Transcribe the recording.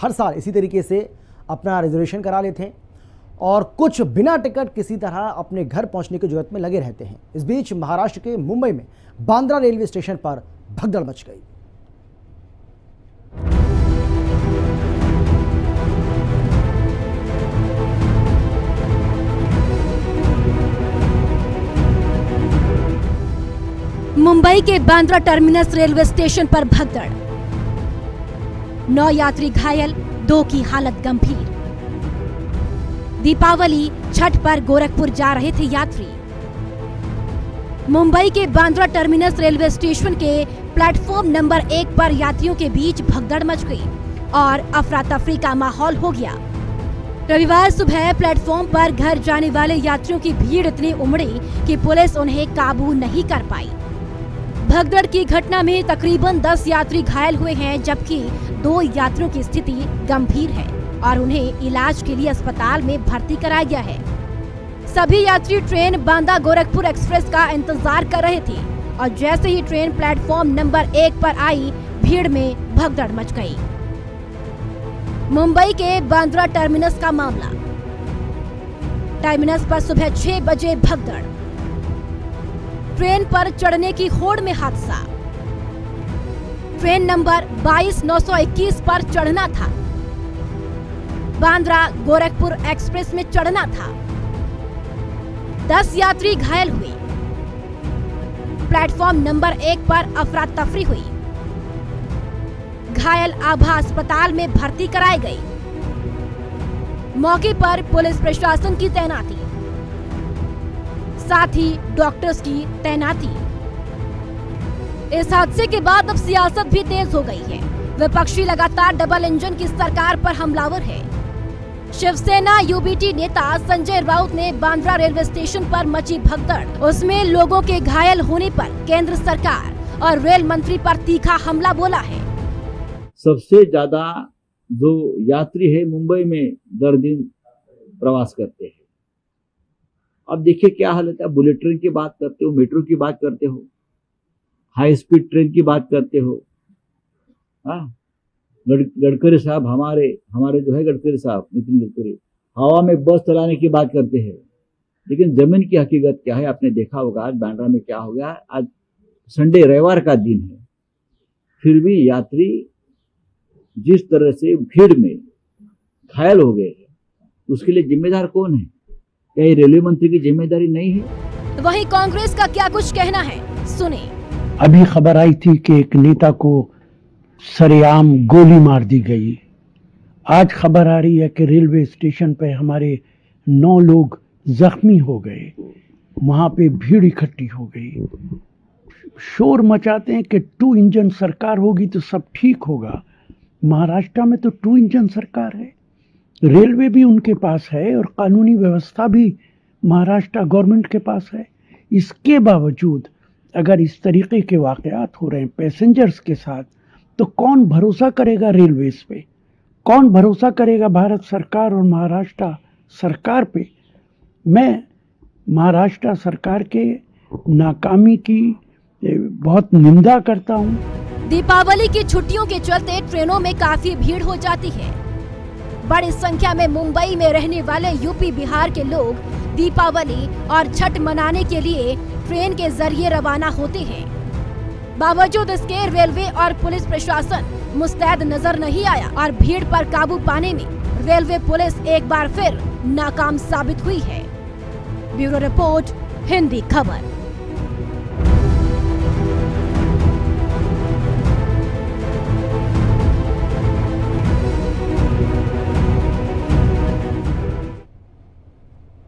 हर साल इसी तरीके से अपना रिजर्वेशन करा लेते हैं और कुछ बिना टिकट किसी तरह अपने घर पहुंचने की जरूरत में लगे रहते हैं। इस बीच महाराष्ट्र के मुंबई में बांद्रा रेलवे स्टेशन पर भगदड़ मच गई। मुंबई के बांद्रा टर्मिनस रेलवे स्टेशन पर भगदड़, 9 यात्री घायल, 2 की हालत गंभीर। दीपावली छठ पर गोरखपुर जा रहे थे यात्री। मुंबई के बांद्रा टर्मिनस रेलवे स्टेशन के प्लेटफॉर्म नंबर 1 पर यात्रियों के बीच भगदड़ मच गई और अफरा तफरी का माहौल हो गया। रविवार सुबह प्लेटफॉर्म पर घर जाने वाले यात्रियों की भीड़ इतनी उमड़ी कि पुलिस उन्हें काबू नहीं कर पाई। भगदड़ की घटना में तकरीबन 10 यात्री घायल हुए हैं, जबकि 2 यात्रियों की स्थिति गंभीर है और उन्हें इलाज के लिए अस्पताल में भर्ती कराया गया है। सभी यात्री ट्रेन बांदा गोरखपुर एक्सप्रेस का इंतजार कर रहे थे और जैसे ही ट्रेन प्लेटफॉर्म नंबर 1 पर आई, भीड़ में भगदड़ मच गई। मुंबई के बांद्रा टर्मिनस का मामला। टर्मिनस पर सुबह 6 बजे भगदड़, ट्रेन पर चढ़ने की होड़ में हादसा। ट्रेन नंबर 22-921 पर चढ़ना था, बांद्रा गोरखपुर एक्सप्रेस में चढ़ना था। 10 यात्री घायल हुए। प्लेटफॉर्म नंबर 1 पर अफरा तफरी हुई। घायल आभा अस्पताल में भर्ती कराई गई। मौके पर पुलिस प्रशासन की तैनाती, साथ ही डॉक्टर्स की तैनाती। इस हादसे के बाद अब सियासत भी तेज हो गई है। विपक्षी लगातार डबल इंजन की सरकार पर हमलावर है। शिवसेना यूबीटी नेता संजय राउत ने बांद्रा रेलवे स्टेशन पर मची भगदड़, उसमें लोगों के घायल होने पर केंद्र सरकार और रेल मंत्री पर तीखा हमला बोला है। सबसे ज्यादा जो यात्री है मुंबई में दर दिन प्रवास करते हैं। अब देखिए क्या हालत है। बुलेट ट्रेन की बात करते हो, मेट्रो की बात करते हो, हाई स्पीड ट्रेन की बात करते हो। गडकरी साहब हमारे जो है गडकरी साहब नितिन गडकरी हवा में बस चलाने की बात करते हैं, लेकिन जमीन की हकीकत क्या है आपने देखा होगा। आज बांद्रा में क्या हो गया। आज संडे रविवार का दिन है, फिर भी यात्री जिस तरह से भीड़ में घायल हो गए हैं, उसके लिए जिम्मेदार कौन है? क्या ये रेलवे मंत्री की जिम्मेदारी नहीं है? वहीं कांग्रेस का क्या कुछ कहना है, सुने। अभी खबर आई थी कि एक नेता को सरेआम गोली मार दी गई। आज खबर आ रही है कि रेलवे स्टेशन पे हमारे 9 लोग जख्मी हो गए। वहां पे भीड़ इकट्ठी हो गई। शोर मचाते हैं कि 2 इंजन सरकार होगी तो सब ठीक होगा। महाराष्ट्र में तो 2 इंजन सरकार है, रेलवे भी उनके पास है और कानूनी व्यवस्था भी महाराष्ट्र गवर्नमेंट के पास है। इसके बावजूद अगर इस तरीके के वाकयात हो रहे हैं पैसेंजर्स के साथ, तो कौन भरोसा करेगा रेलवेज पे? कौन भरोसा करेगा भारत सरकार और महाराष्ट्र सरकार पे? मैं महाराष्ट्र सरकार के नाकामी की बहुत निंदा करता हूँ। दीपावली की छुट्टियों के चलते ट्रेनों में काफी भीड़ हो जाती है। बड़ी संख्या में मुंबई में रहने वाले यूपी बिहार के लोग दीपावली और छठ मनाने के लिए ट्रेन के जरिए रवाना होते हैं। बावजूद इसके रेलवे और पुलिस प्रशासन मुस्तैद नजर नहीं आया और भीड़ पर काबू पाने में रेलवे पुलिस एक बार फिर नाकाम साबित हुई है। ब्यूरो रिपोर्ट, हिंदी खबर।